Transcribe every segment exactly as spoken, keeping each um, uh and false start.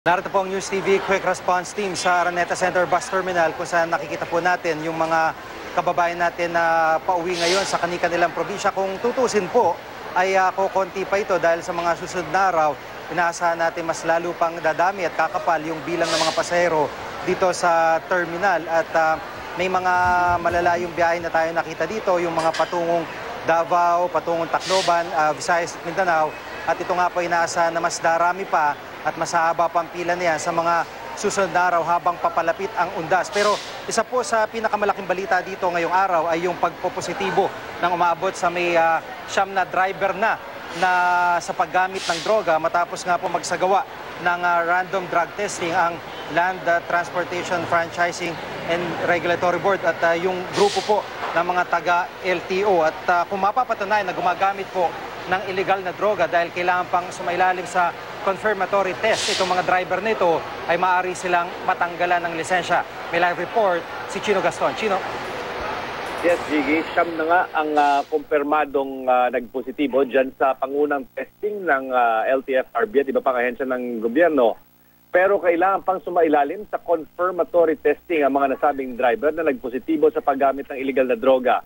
Narito po ang News T V Quick Response Team sa Araneta Center Bus Terminal kung saan nakikita po natin yung mga kababayan natin na pauwi ngayon sa kani-kanilang probinsya. Kung tutusin po ay uh, kukunti pa ito dahil sa mga susunod na araw, inaasahan natin mas lalo pang dadami at kakapal yung bilang ng mga pasahero dito sa terminal. At uh, may mga malalayong biyahe na tayo nakita dito, yung mga patungong Davao, patungong Tacloban, uh, Visayas at Mindanao. At ito nga po inaasahan na mas darami pa at mas haba pang pila niyan sa mga susunod na araw habang papalapit ang undas. Pero isa po sa pinakamalaking balita dito ngayong araw ay yung pagpopositibo ng umabot sa may uh, siyam na driver na na sa paggamit ng droga matapos nga po magsagawa ng uh, random drug testing ang Land uh, Transportation Franchising and Regulatory Board at uh, yung grupo po ng mga taga-L T O. At uh, kung mapapatunayan na gumagamit po ng illegal na droga dahil kailangan pang sumailalim sa confirmatory test, itong mga driver nito ay maaari silang matanggalan ng lisensya. May live report si Chino Gaston. Chino? Yes, Jiggy. Siyam na nga ang uh, kumpirmadong uh, nagpositibo dyan sa pangunang testing ng uh, L T F R B at iba pang ahensya ng gobyerno. Pero kailangan pang sumailalim sa confirmatory testing ang mga nasabing driver na nagpositibo sa paggamit ng illegal na droga.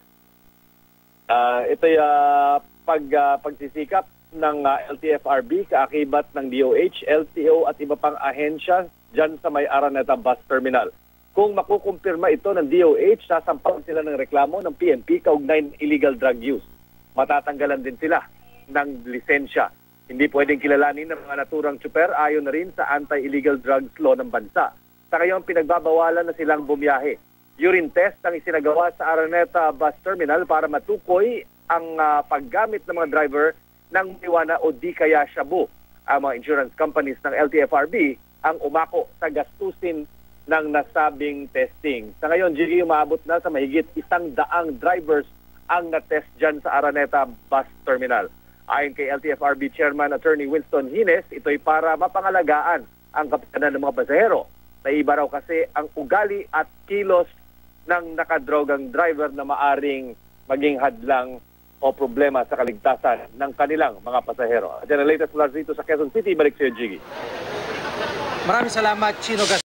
Uh, ito'y uh, pag, uh, pagsisikap ng uh, L T F R B, kaakibat ng D O H, L T O at iba pang ahensya dyan sa may Araneta Bus Terminal. Kung makukumpirma ito ng D O H, sasampahan sila ng reklamo ng P N P kaugnay ng illegal drug use. Matatanggalan din sila ng lisensya. Hindi pwedeng kilalanin ng mga naturang tsuper ayon na rin sa anti-illegal drugs law ng bansa. Sa ngayon, pinagbabawalan na silang bumiyahe. Urine test ang isinagawa sa Araneta Bus Terminal para matukoy ang uh, paggamit ng mga driver ng marijuana o di kaya shabu. Ang mga insurance companies ng L T F R B ang umako sa gastusin ng nasabing testing. Sa ngayon, Gigi, umaabot na sa mahigit isang daang drivers ang na-test dyan sa Araneta Bus Terminal. Ayon kay L T F R B Chairman Attorney Winston Hines, ito'y para mapangalagaan ang kapakanan ng mga pasahero. Naiba raw kasi ang ugali at kilos ng nakadrogang driver na maaring maging hadlang o problema sa kaligtasan ng kanilang mga pasahero. At yan ang latest mula dito sa Quezon City. Balik sa iyo, Jiggy. Maraming salamat, Chino Gaston.